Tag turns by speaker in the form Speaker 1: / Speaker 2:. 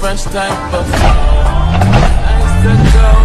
Speaker 1: different type of flow. I used to go